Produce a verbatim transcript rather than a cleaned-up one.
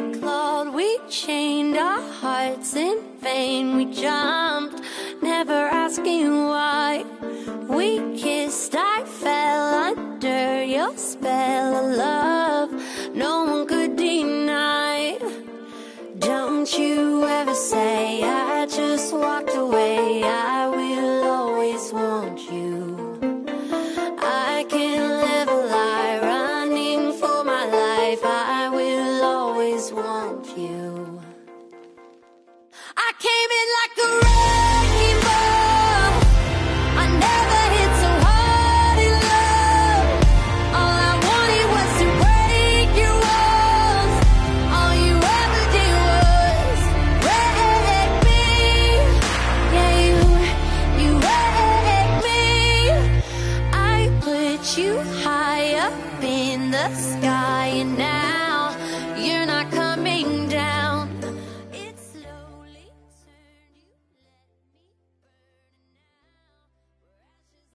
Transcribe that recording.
clawed, we chained our hearts in vain. We jumped, never asking why. We kissed, I fell under your spell of love no one could deny. Don't you ever say I just walked away. I will always want you. I can't live a lie running for my life. I will always want you. I came in like a wrecking ball. I never hit so hard in love. All I wanted was to break your walls. All you ever did was wreck me. Yeah, you, you wrecked me. I put you high up in the sky, and now you're not coming.